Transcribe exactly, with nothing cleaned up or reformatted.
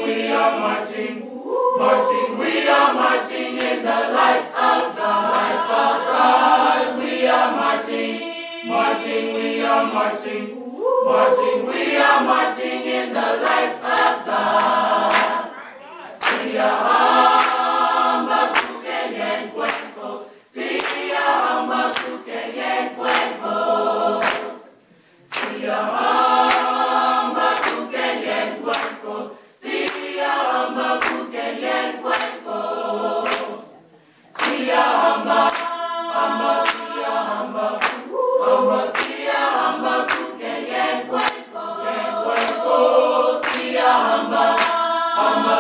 we are marching, marching, we are marching in the life of God, life of God. We are marching, marching, we are marching, marching, we are marching in the life of God. Siyahamba tukeyen cuencos, siyahamba tukeyen cuencos, siyahamba tukeyen cuencos, siyahamba tukeyen cuencos, siyahamba, hamba, siyahamba, hamba, siyahamba tukeyen cuencos, cuencos, siyahamba, hamba.